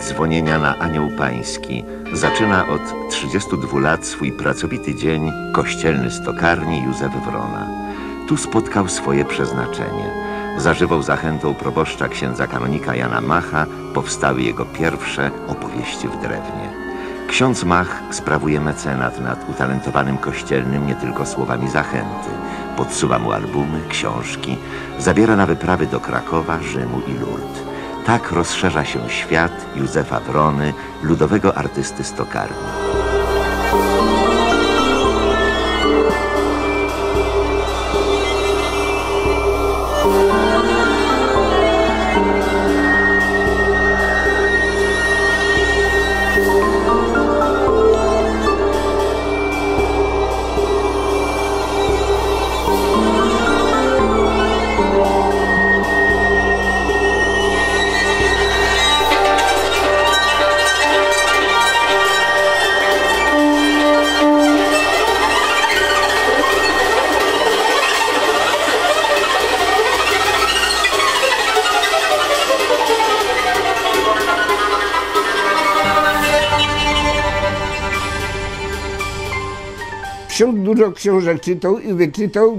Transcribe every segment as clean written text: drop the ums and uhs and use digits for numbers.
dzwonienia na Anioł Pański zaczyna od 32 lat swój pracowity dzień kościelny stokarni Józef Wrona. Tu spotkał swoje przeznaczenie. Zażywał zachętą proboszcza księdza kanonika Jana Macha powstały jego pierwsze opowieści w drewnie. Ksiądz Mach sprawuje mecenat nad utalentowanym kościelnym nie tylko słowami zachęty. Podsuwa mu albumy, książki, zabiera na wyprawy do Krakowa, Rzymu i Lourdes. Tak rozszerza się świat Józefa Wrony, ludowego artysty stokarni. Ksiądz dużo książek czytał i wyczytał,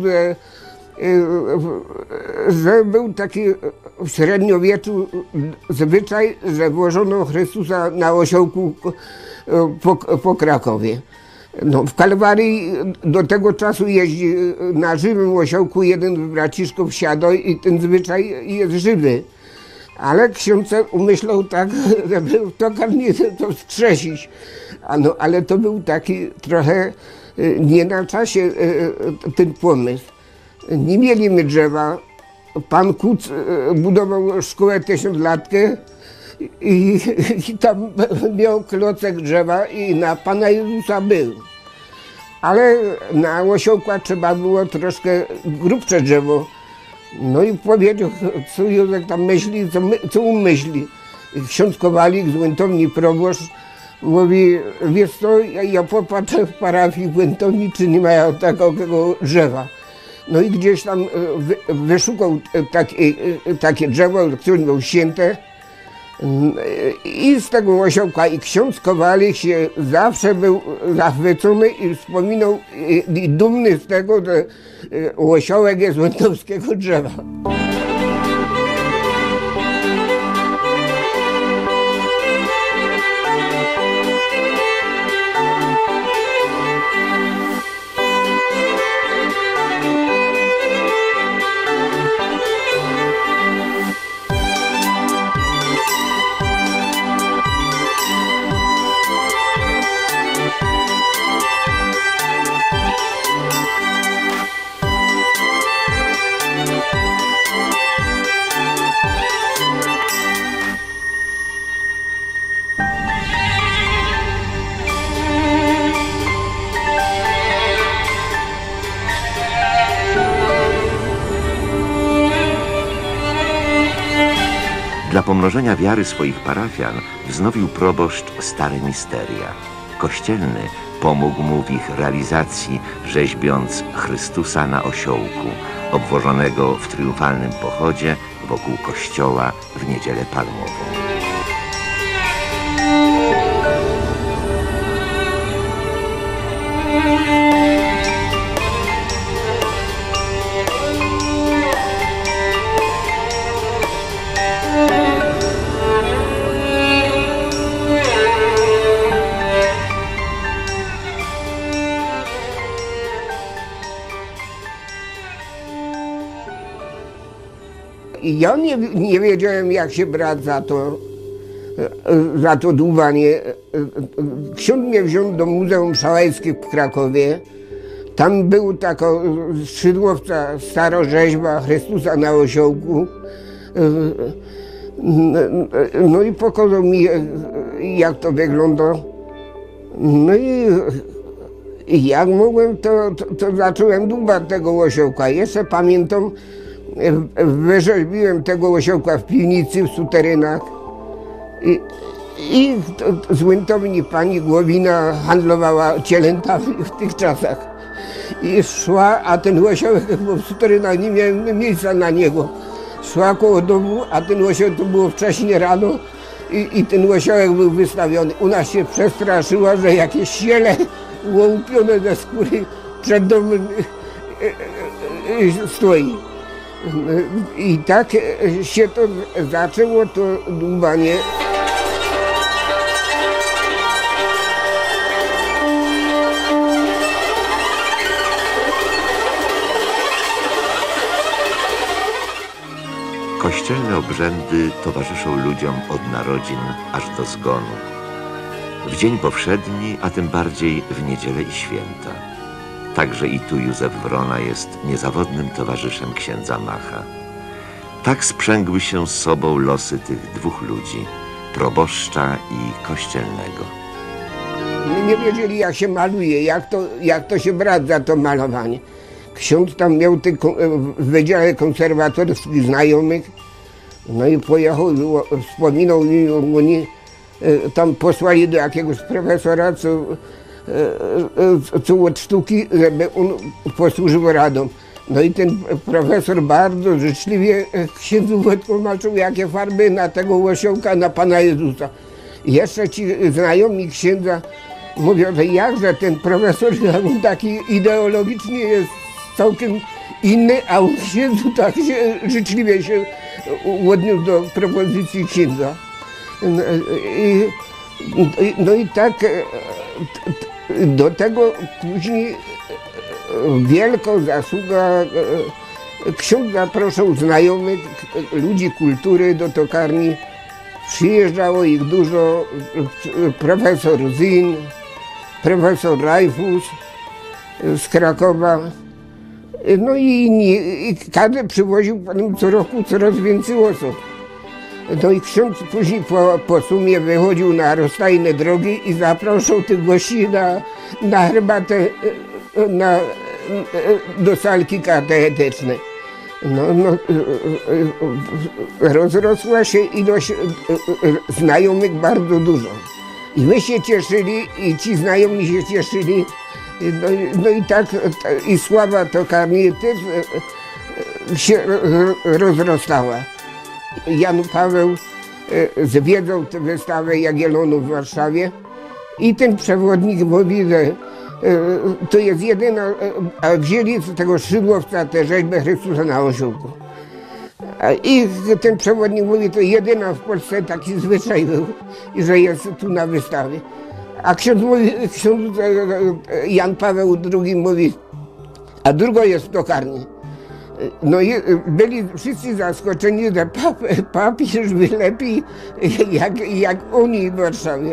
że był taki w średniowieczu zwyczaj, że włożono Chrystusa na osiołku po Krakowie. No, w Kalwarii do tego czasu jeździ na żywym osiołku jeden braciszków siado i ten zwyczaj jest żywy. Ale ksiądz umyślał tak, żeby to to wskrzesić. Ale to był taki trochę nie na czasie ten pomysł. Nie mieliśmy drzewa. Pan Kuc budował szkołę tysiąclatkę i tam miał klocek drzewa i na Pana Jezusa był. Ale na osiołka trzeba było troszkę grubsze drzewo. No i powiedział, co Józek tam myśli, co umyśli. Ksiądz Kowalik z Łętowni proboszcz mówi, wiesz co, ja popatrzę w parafii w Łętowni, czy nie mają takiego drzewa. No i gdzieś tam wyszukał takie drzewo, które było ścięte i z tego osiołka i ksiądz Kowalik się zawsze był zachwycony i wspominał i dumny z tego, że osiołek jest z łętowskiego drzewa. Dla pomnożenia wiary swoich parafian wznowił proboszcz stare misteria. Kościelny pomógł mu w ich realizacji, rzeźbiąc Chrystusa na osiołku, obwożonego w triumfalnym pochodzie wokół kościoła w Niedzielę Palmową. Ja nie wiedziałem, jak się brać za to dłuwanie. Ksiądz mnie wziął do Muzeum Szałajskich w Krakowie. Tam był taka szydłowca, starorzeźba Chrystusa na osiołku. No i pokazał mi, jak to wygląda. No i jak mogłem, to zacząłem dłubać tego osiołka. Jeszcze pamiętam, wyrzeźbiłem tego osiołka w piwnicy, w suterynach i z Łętowni pani Głowina handlowała cielętami w tych czasach. I szła, a ten osiołek, bo w suterynach nie miałem miejsca na niego. Szła koło domu, a ten osiołek to było wcześniej rano i ten osiołek był wystawiony. U nas się przestraszyła, że jakieś siele łupione ze skóry przed domem stoi. I tak się to zaczęło, to dłubanie. Kościelne obrzędy towarzyszą ludziom od narodzin aż do zgonu. W dzień powszedni, a tym bardziej w niedzielę i święta. Także i tu Józef Wrona jest niezawodnym towarzyszem księdza Macha. Tak sprzęgły się z sobą losy tych dwóch ludzi, proboszcza i kościelnego. Nie wiedzieli, jak się maluje, jak to się brać za to malowanie. Ksiądz tam miał w Wydziale Konserwatorskim znajomych, no i pojechał, wspominał mi, oni tam posłali do jakiegoś profesora, co od sztuki, żeby on posłużył radą. No i ten profesor bardzo życzliwie księdzu wytłumaczył, jakie farby na tego osiołka, na Pana Jezusa. I jeszcze ci znajomi księdza mówią, że jakże ten profesor, on taki ideologicznie jest całkiem inny, a on księdzu tak się życzliwie się odniósł do propozycji księdza. No i tak do tego później wielką zasługa ksiądz zapraszał znajomych, ludzi kultury do tokarni. Przyjeżdżało ich dużo, profesor Zin, profesor Rajfus z Krakowa. No i każdy przywoził potem co roku coraz więcej osób. No i ksiądz później po sumie wychodził na rozstajne drogi i zapraszał tych gości na herbatę do salki katechetycznej. Rozrosła się ilość znajomych bardzo dużo. I my się cieszyli, i ci znajomi się cieszyli. No i tak i sława tokarni też się rozrastała. Jan Paweł zwiedzał tę wystawę Jagiellonów w Warszawie i ten przewodnik mówi, że to jest jedyna, a wzięli z tego szydłowca tę rzeźbę Chrystusa na osiołku. I ten przewodnik mówi, to jedyna w Polsce taki zwyczaj był, że jest tu na wystawie. A ksiądz Jan Paweł II mówi, a drugo jest w tokarni. No i byli wszyscy zaskoczeni, że papież wylepi jak oni w Warszawie.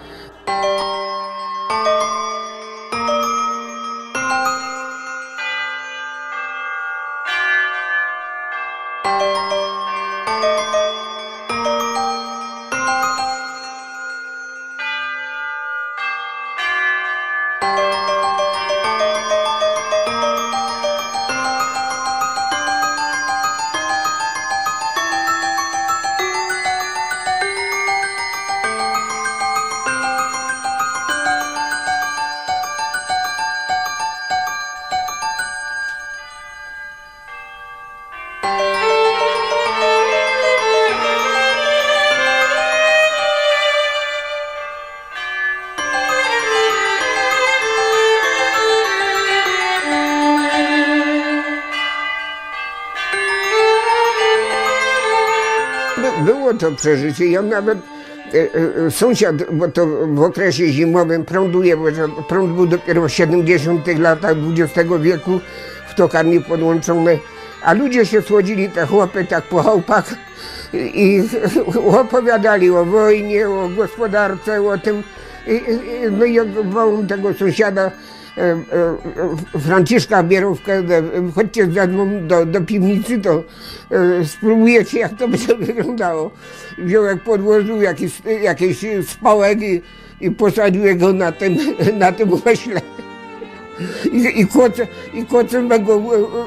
Było to przeżycie. Ja nawet sąsiad, bo to w okresie zimowym prąduje, bo prąd był dopiero w 70. latach XX wieku w tokarni podłączony, a ludzie się słodzili, te chłopy tak po chałupach i opowiadali o wojnie, o gospodarce, o tym. No i wołam tego sąsiada, Franciszka Bierówkę, chodźcie ze mną do piwnicy, to spróbujecie, jak to będzie wyglądało. Wziął, podłożył jakiś spałek i posadził go na tym ośle. I kocem go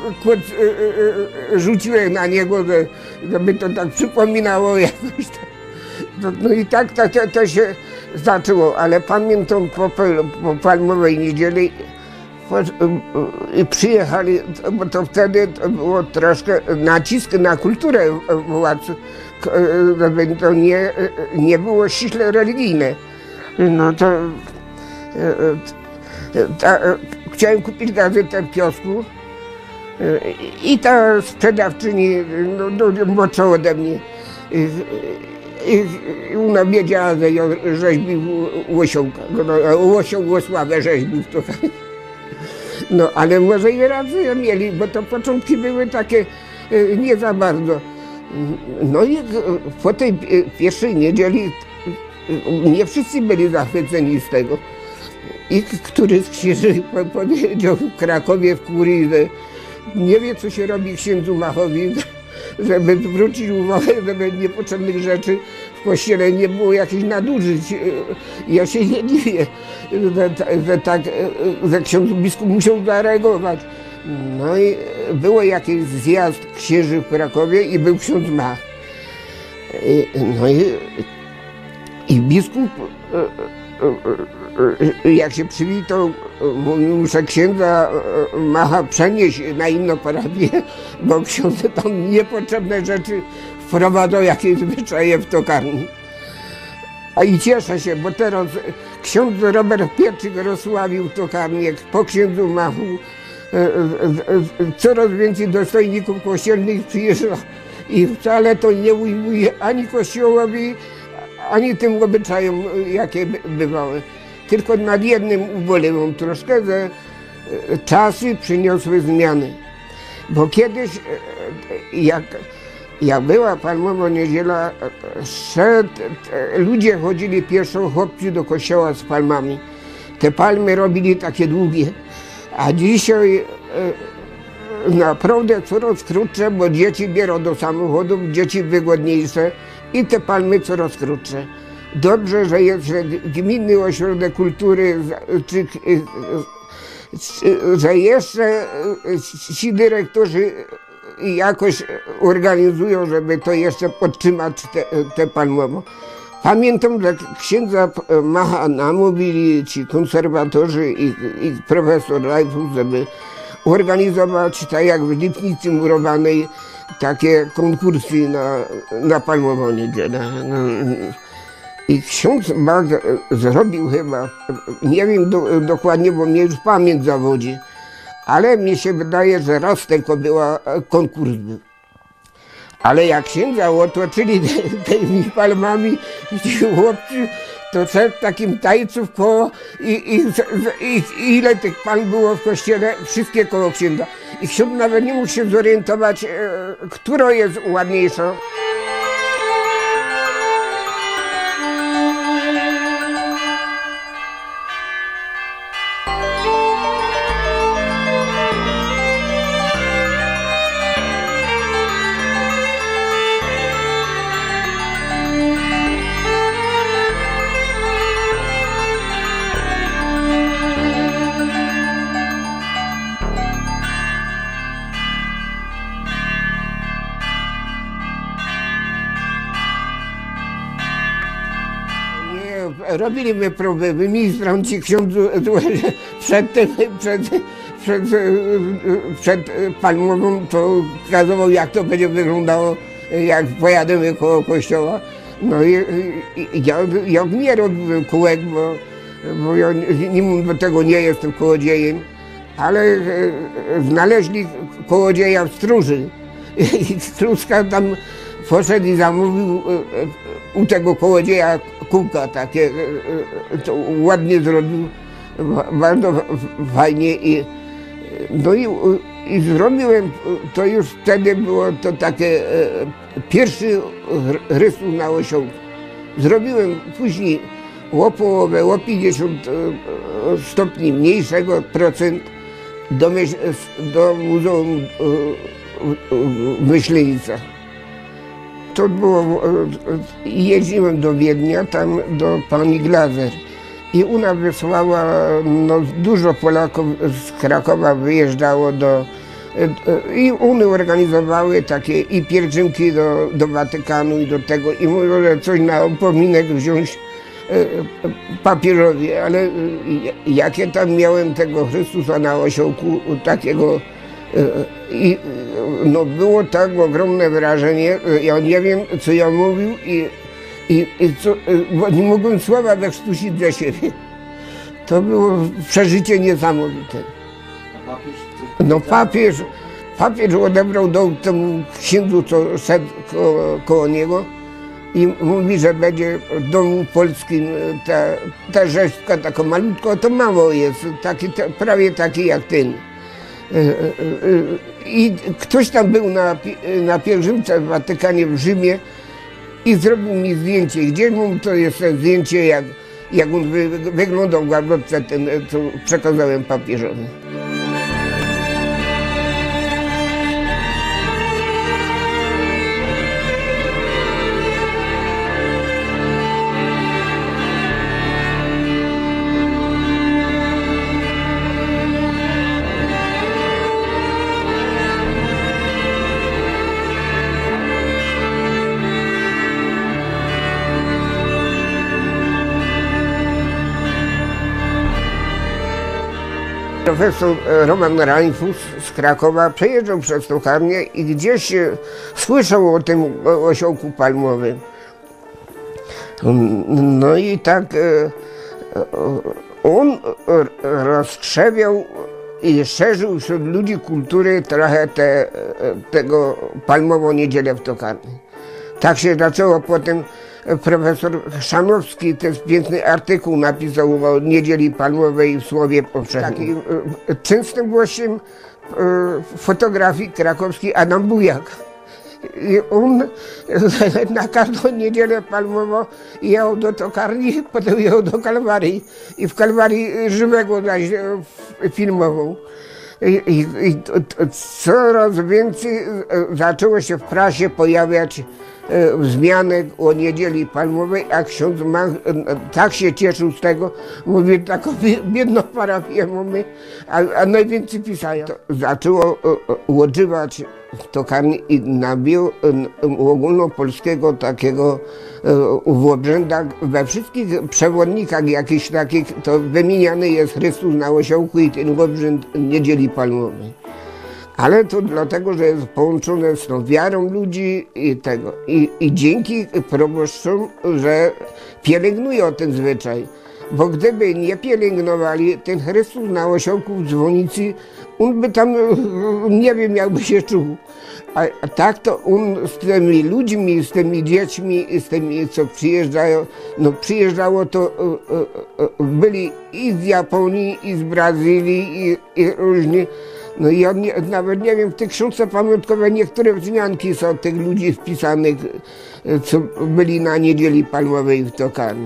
rzuciłem na niego, żeby to tak przypominało jakoś. No i tak to się zaczęło, ale pamiętam po Palmowej Niedzieli I przyjechali, bo to wtedy to było troszkę nacisk na kulturę władz, żeby to nie było ściśle religijne. No to chciałem kupić gazetę w kiosku i ta sprzedawczyni, młodsza ode mnie, i ona wiedziała, że ja rzeźbił łosiołka, łosioł Łosławę rzeźbił to. No ale może i rację mieli, bo to początki były takie nie za bardzo. No i po tej pierwszej niedzieli nie wszyscy byli zachwyceni z tego. I któryś z księży powiedział w Krakowie w kurii, że nie wie, co się robi księdzu Machowi, żeby zwrócić uwagę, żeby niepotrzebnych rzeczy w kościele nie było jakichś nadużyć. Ja się nie dziwię, że ksiądz biskup musiał zareagować. No i było jakiś zjazd księży w Krakowie i był ksiądz Mach. No i biskup, jak się przywitał, mówił, muszę księdza Macha przenieść na inną parafię, bo ksiądz tam niepotrzebne rzeczy wprowadzał, jakieś zwyczaje w tokarni. A i cieszę się, bo teraz ksiądz Robert Pietrzyk rozsławił tokarnię po księdzu Machu. Coraz więcej dostojników kościelnych przyjeżdża i wcale to nie ujmuje ani kościołowi, ani tym obyczajom, jakie bywały. Tylko nad jednym ubolewam troszkę, że czasy przyniosły zmiany. Bo kiedyś, jak była Palmowa Niedziela, ludzie chodzili pieszo, chłopcy do kościoła z palmami. Te palmy robili takie długie, a dzisiaj naprawdę coraz krótsze, bo dzieci biorą do samochodów, dzieci wygodniejsze i te palmy coraz krótsze. Dobrze, że jest Gminny Ośrodek Kultury, że jeszcze ci dyrektorzy jakoś organizują, żeby to jeszcze podtrzymać te palmowo. Pamiętam, że księdza Macha namówili ci konserwatorzy i profesor Rajfus, żeby organizować, tak jak w Lipnicy Murowanej, takie konkursy na Palmową Niedzielę. I ksiądz Mach zrobił chyba, nie wiem dokładnie, bo mnie już pamięć zawodzi, ale mi się wydaje, że raz tylko była konkurs był. Ale jak księdza otoczyli tymi palmami ci chłopcy, to szedł takim tańców koło i ile tych palm było w kościele, wszystkie koło księdza. I ksiądz nawet nie mógł się zorientować, która jest ładniejsza. Robiliśmy próby, ministrom ci ksiądzu przed Palmową to pokazywał, jak to będzie wyglądało, jak pojadziemy koło kościoła. No i ja nie robiłem kółek, bo ja do tego nie jestem kołodziejem, ale znaleźli kołodzieja w Stróży i Stróżka tam poszedł i zamówił u tego kołodzieja kółka takie, to ładnie zrobił, bardzo fajnie i zrobiłem, to już wtedy było to takie pierwszy rysunek na osiołku. Zrobiłem później o połowę, o 50 stopni mniejszego procent do Muzeum Myślenica. To było, jeździłem do Wiednia, tam do pani Glaser i ona wysłała, dużo Polaków z Krakowa wyjeżdżało i one organizowały takie i pielgrzymki do Watykanu i do tego i mówią, że coś na upominek wziąć papieżowi, ale jakie tam miałem tego Chrystusa na osiołku takiego i no było tak ogromne wrażenie, ja nie wiem co ja mówił i co, bo nie mogłem słowa wykrztusić ze siebie. To było przeżycie niesamowite. No papież odebrał do temu księdzu, co szedł koło niego i mówi, że będzie w domu polskim ta rzeźbka taka malutka, to mało jest, prawie taki jak ten. I ktoś tam był na pielgrzymce w Watykanie w Rzymie i zrobił mi zdjęcie. Gdzie mu to jest zdjęcie, jak on wyglądał w gabloce, ten, co przekazałem papieżowi. Profesor Roman Reinfuss z Krakowa przejeżdżał przez Tokarnię i gdzieś słyszał o tym osiołku palmowym. No i tak on roztrzewiał i szerzył wśród ludzi kultury trochę tego palmową niedzielę w Tokarni. Tak się zaczęło potem. Profesor Chrzanowski też piękny artykuł napisał o Niedzieli Palmowej w Słowie Powszechnym. Takim częstym gościem fotografii krakowskiej Adam Bujak. I on na każdą Niedzielę Palmową jechał do Tokarni, potem jechał do Kalwarii i w Kalwarii żywego filmował. I coraz więcej zaczęło się w prasie pojawiać wzmianek o Niedzieli Palmowej, a ksiądz Mach tak się cieszył z tego, mówi, taką biedną parafię mamy, a najwięcej pisają. Zaczęło odżywać w Tokarni i nabił ogólnopolskiego takiego w obrzędach, we wszystkich przewodnikach jakichś takich, to wymieniany jest Chrystus na osiołku i ten obrzęd Niedzieli Palmowej. Ale to dlatego, że jest połączone z tą wiarą ludzi i tego. I dzięki proboszczom, że pielęgnują ten zwyczaj. Bo gdyby nie pielęgnowali, ten Chrystus na osiołku w dzwonicy, on by tam, nie wiem, jakby się czuł. A tak to on z tymi ludźmi, z tymi dziećmi, z tymi, co przyjeżdżają, no przyjeżdżało to, byli i z Japonii, i z Brazylii, i różni. No i ja nawet nie wiem, w tych książce pamiątkowe niektóre wzmianki są tych ludzi wpisanych, co byli na Niedzieli Palmowej w Tokarni.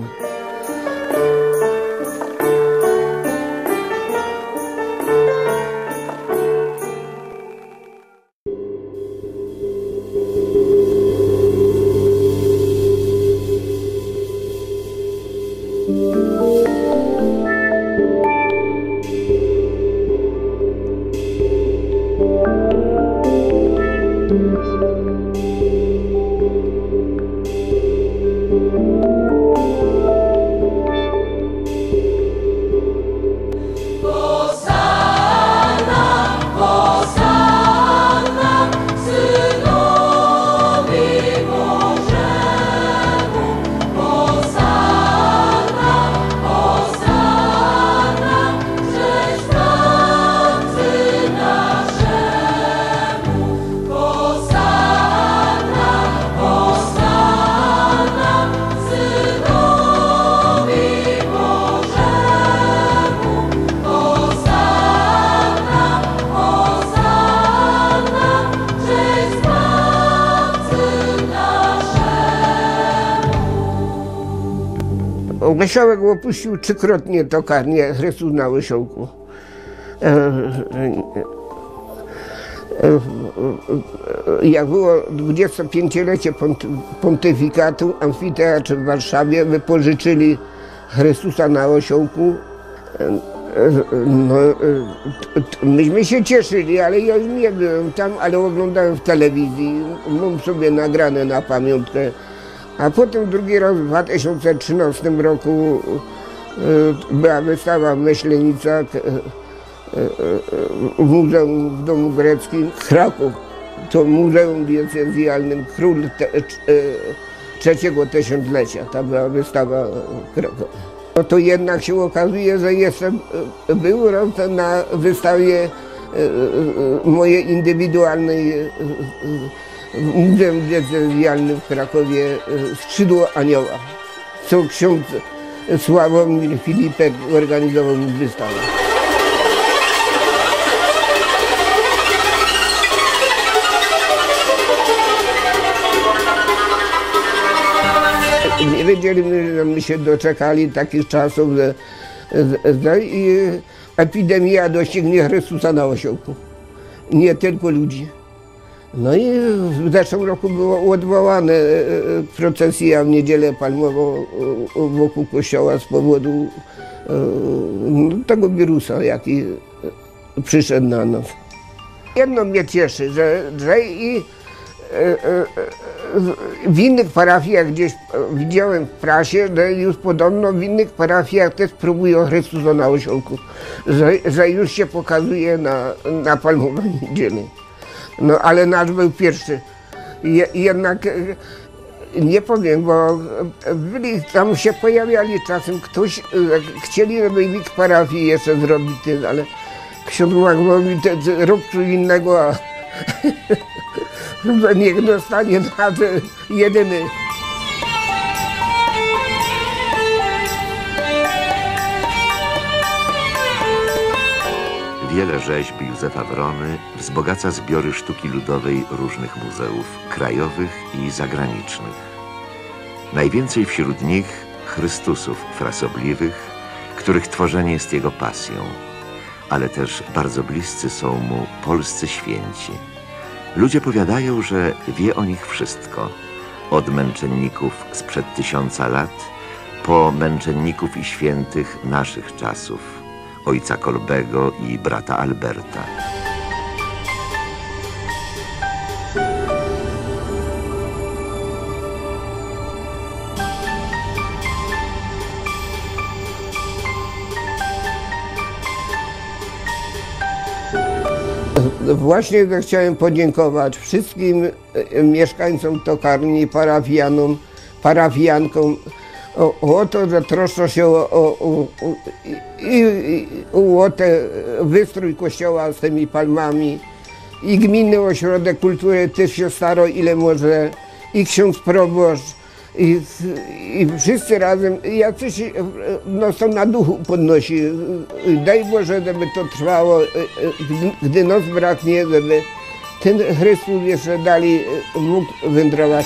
Osiołek opuścił trzykrotnie Tokarnię, Chrystus na osiołku. Jak było 25-lecie pontyfikatu, amfiteatrze w Warszawie wypożyczyli Chrystusa na osiołku. No, myśmy się cieszyli, ale ja już nie byłem tam, ale oglądałem w telewizji. Mam sobie nagrane na pamiątkę A potem drugi raz w 2013 roku była wystawa w Myślenicach w Muzeum w Domu Greckim Kraków. To Muzeum Diecezjalnym Król trzeciego tysiąclecia. Ta była wystawa w Krakowie. No to jednak się okazuje, że był raz na wystawie mojej indywidualnej w Muzeum Diecezjalnym w Krakowie Skrzydło Anioła, co ksiądz Sławomir Filipek organizował wystawę. Nie wiedzieliśmy, że my się doczekali takich czasów, że epidemia doścignie Chrystusa na osiołku. Nie tylko ludzi. No i w zeszłym roku było odwołane procesja w Niedzielę Palmową wokół kościoła z powodu tego wirusa, jaki przyszedł na nas. Jedno mnie cieszy, że i w innych parafiach gdzieś widziałem w prasie, że już podobno w innych parafiach też próbują Chrystusa na osiołku, że już się pokazuje na Palmową Niedzielę. No ale nasz był pierwszy. Jednak nie powiem, bo tam się pojawiali czasem ktoś, chcieli, żeby w ich parafii jeszcze zrobić, ale ksiądz mówi, rób co innego, a niech dostanie nas jedyny. Wiele rzeźb Józefa Wrony wzbogaca zbiory sztuki ludowej różnych muzeów, krajowych i zagranicznych. Najwięcej wśród nich Chrystusów frasobliwych, których tworzenie jest jego pasją, ale też bardzo bliscy są mu polscy święci. Ludzie powiadają, że wie o nich wszystko, od męczenników sprzed 1000 lat, po męczenników i świętych naszych czasów, ojca Kolbego i brata Alberta. Właśnie chciałem podziękować wszystkim mieszkańcom Tokarni, parafianom, parafiankom o to, że troszczą się o wystrój kościoła z tymi palmami. I Gminny Ośrodek Kultury też się starał ile może, i ksiądz proboszcz, i wszyscy razem, jacyś to na duchu podnosi. Daj Boże, żeby to trwało, gdy noc braknie, żeby ten Chrystus jeszcze dalej mógł wędrować.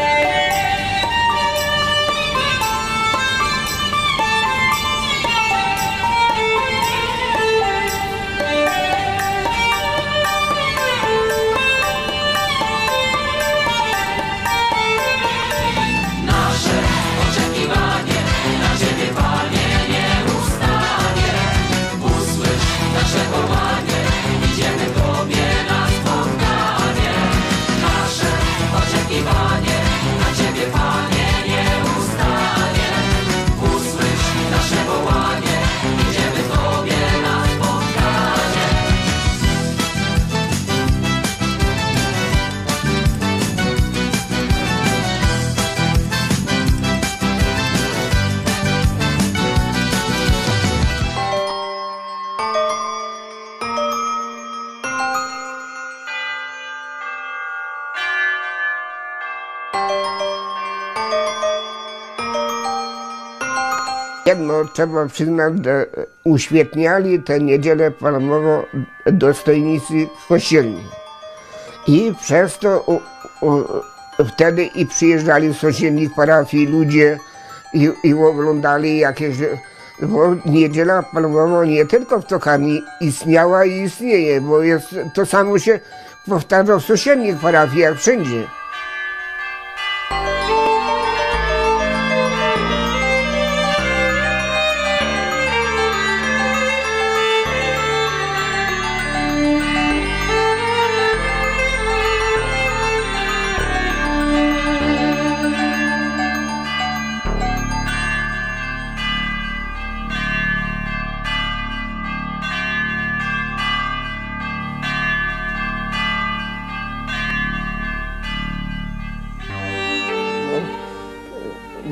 Jedno trzeba przyznać, że uświetniali tę Niedzielę Palmową dostojnicy kościelni. I przez to wtedy i przyjeżdżali z sąsiednich parafii ludzie i oglądali jakieś... Bo Niedziela Palmowa nie tylko w Tokarni istniała i istnieje, bo to samo się powtarza w sąsiednich parafiach wszędzie.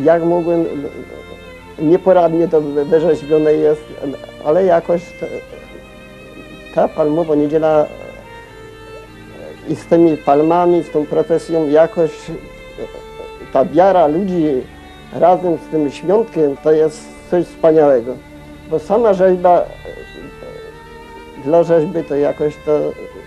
jak mogłem, nieporadnie to wyrzeźbione jest, ale jakoś ta palmowa niedziela i z tymi palmami, z tą procesją jakoś ta wiara ludzi razem z tym świątkiem to jest coś wspaniałego. Bo sama rzeźba, dla rzeźby to jakoś to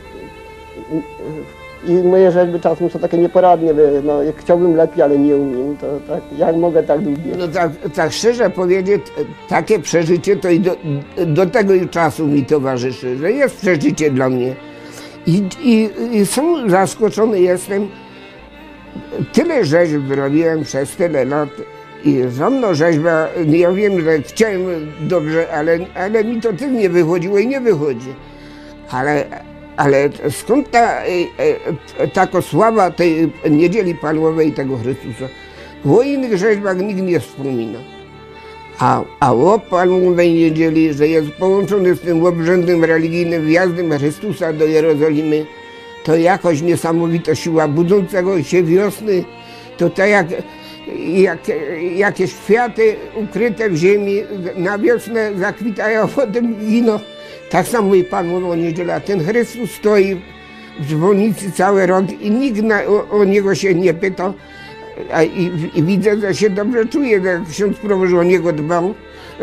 i moje rzeźby czasem są takie nieporadnie, no chciałbym lepiej, ale nie umiem, to tak, jak mogę tak lubię. No tak szczerze powiedzieć, takie przeżycie to i do tego czasu mi towarzyszy, że jest przeżycie dla mnie. I sam zaskoczony jestem, tyle rzeźb robiłem przez tyle lat i żadna rzeźba, ja wiem, że chciałem dobrze, ale mi to też nie wychodziło i nie wychodzi. Ale skąd taka sława tej Niedzieli Palmowej tego Chrystusa? O innych rzeźbach nikt nie wspomina. A o Palmowej Niedzieli, że jest połączony z tym obrzędem religijnym wjazdem Chrystusa do Jerozolimy, to jakoś niesamowita siła budzącego się wiosny, to tak jak jakieś kwiaty ukryte w ziemi na wiosnę zakwitają, a potem giną. Tak samo i Palmowa Niedziela. Ten Chrystus stoi w dzwonnicy cały rok i nikt o Niego się nie pyta. I widzę, że się dobrze czuje, że ksiądz proboszcz o Niego dbał.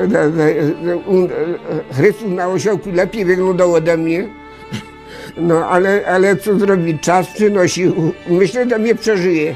Chrystus na osiołku lepiej wyglądał ode mnie. No ale co zrobić? Czas przynosi. Myślę, że mnie przeżyje.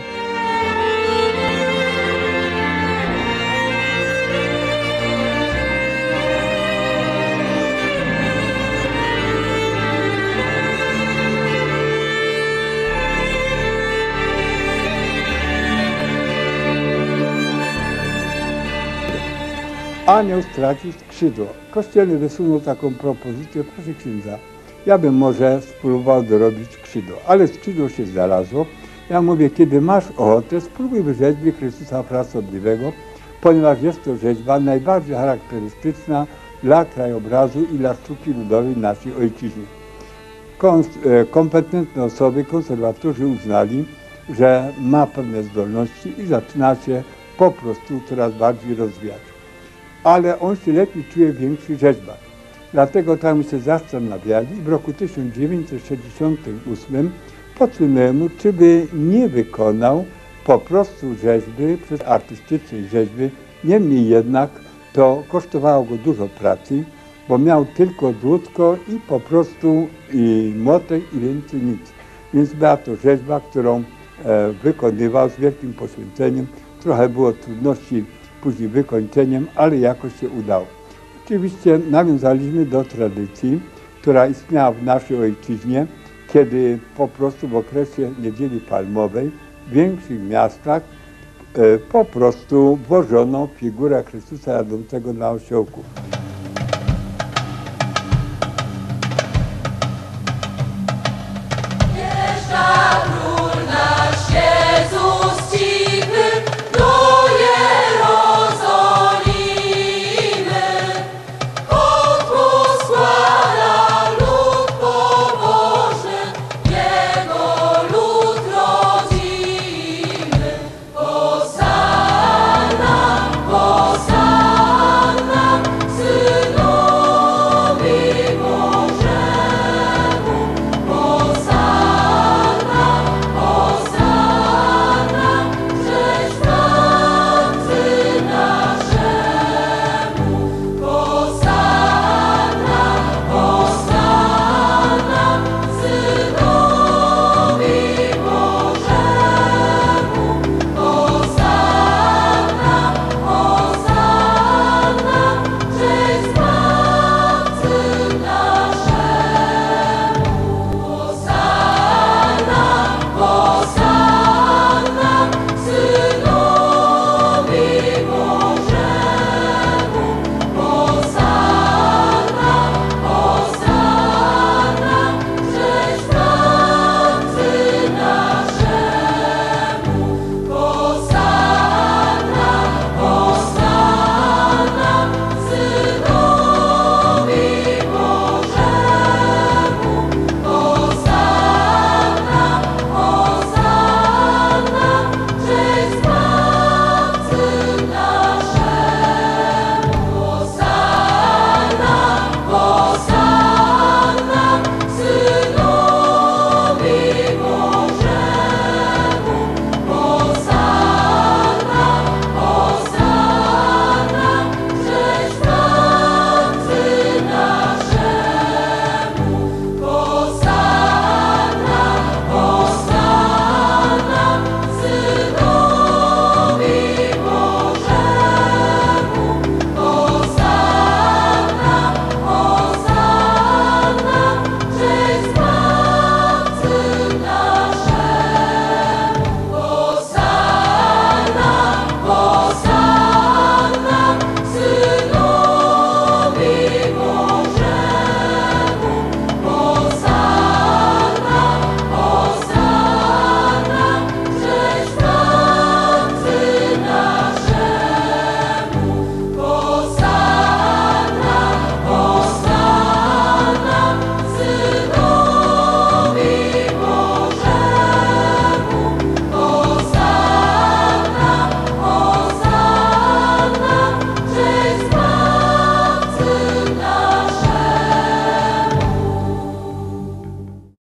Anioł stracił skrzydło. Kościelny wysunął taką propozycję, proszę księdza, ja bym może spróbował dorobić skrzydło, ale skrzydło się znalazło. Ja mówię, kiedy masz ochotę, spróbuj wyrzeźbić Chrystusa Frasobliwego, ponieważ jest to rzeźba najbardziej charakterystyczna dla krajobrazu i dla sztuki ludowej naszej ojczyzny. Kompetentne osoby, konserwatorzy uznali, że ma pewne zdolności i zaczyna się po prostu coraz bardziej rozwijać. Ale on się lepiej czuje w większych rzeźbach. Dlatego tam się zastanawiali i w roku 1968 podsunęli mu, czy by nie wykonał po prostu rzeźby, przez artystycznej rzeźby. Niemniej jednak to kosztowało go dużo pracy, bo miał tylko drutko i po prostu i młotek i więcej nic. Więc była to rzeźba, którą wykonywał z wielkim poświęceniem. Trochę było trudności później wykończeniem, ale jakoś się udało. Oczywiście nawiązaliśmy do tradycji, która istniała w naszej ojczyźnie, kiedy po prostu w okresie Niedzieli Palmowej w większych miastach po prostu włożono figurę Chrystusa jadącego na osiołku.